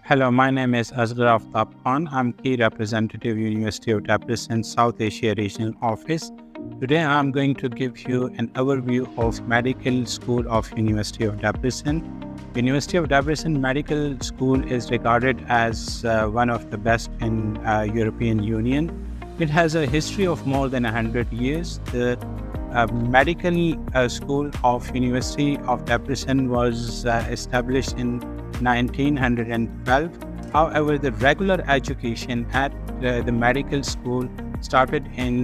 Hello, my name is Asghar Aftab Khan. I'm key representative University of Debrecen South Asia Regional Office. Today, I'm going to give you an overview of Medical School of University of Debrecen. University of Debrecen Medical School is regarded as one of the best in European Union. It has a history of more than 100 years. The Medical School of University of Debrecen was established in 1912. However, the regular education at the medical school started in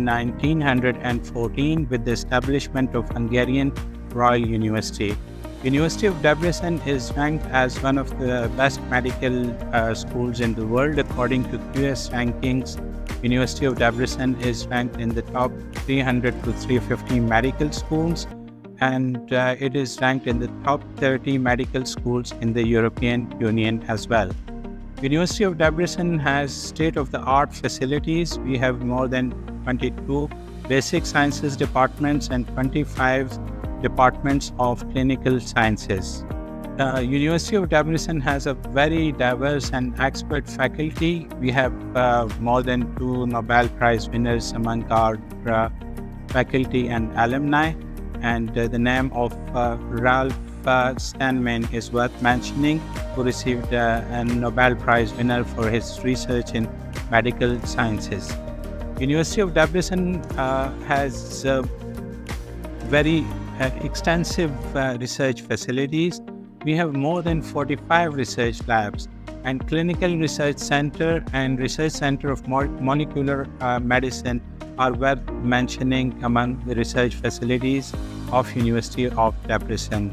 1914 with the establishment of Hungarian Royal University. University of Debrecen is ranked as one of the best medical schools in the world. According to QS rankings, University of Debrecen is ranked in the top 300 to 350 medical schools, and it is ranked in the top 30 medical schools in the European Union as well. University of Debrecen has state-of-the-art facilities. We have more than 22 basic sciences departments and 25 departments of clinical sciences. University of Debrecen has a very diverse and expert faculty. We have more than 2 Nobel Prize winners among our faculty and alumni. And the name of Ralph Steinman is worth mentioning, who received a Nobel Prize winner for his research in medical sciences. University of Debrecen has very extensive research facilities. We have more than 45 research labs, and clinical research center and research center of molecular medicine are worth mentioning among the research facilities of University of Debrecen.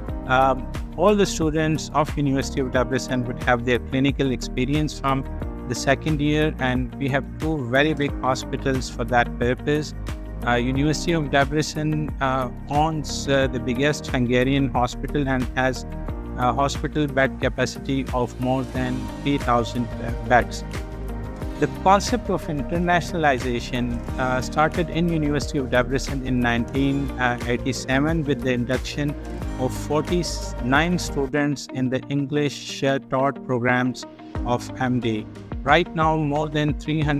All the students of University of Debrecen would have their clinical experience from the second year, and we have 2 very big hospitals for that purpose. University of Debrecen owns the biggest Hungarian hospital and has a hospital bed capacity of more than 3,000 beds. The concept of internationalization started in University of Debrecen in 1987 with the induction of 49 students in the English taught programs of MD. Right now, more than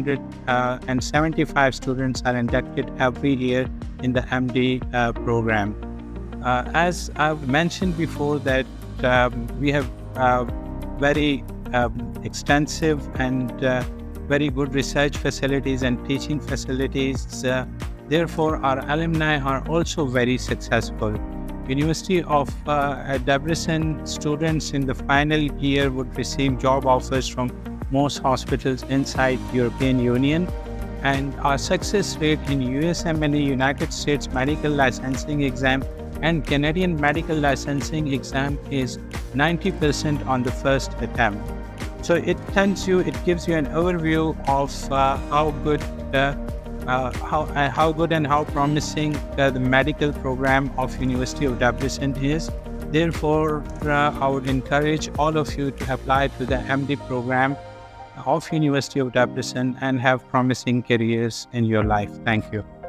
375 students are inducted every year in the MD program. As I've mentioned before, that we have very extensive and very good research facilities and teaching facilities. Therefore, our alumni are also very successful. University of Debrecen students in the final year would receive job offers from most hospitals inside European Union, and our success rate in USMLE, United States Medical Licensing Exam, and Canadian Medical Licensing Exam is 90% on the first attempt. So it gives you an overview of how good and how promising the medical program of University of Debrecen is. Therefore, I would encourage all of you to apply to the MD program of University of Debrecen and have promising careers in your life. Thank you.